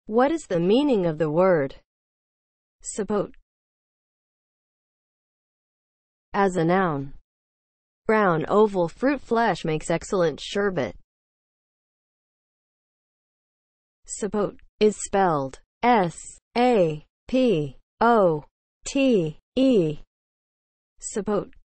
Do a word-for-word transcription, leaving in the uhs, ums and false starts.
What is the meaning of the word sapote? As a noun, brown oval fruit flesh makes excellent sherbet. Sapote is spelled S A P O T E. Sapote.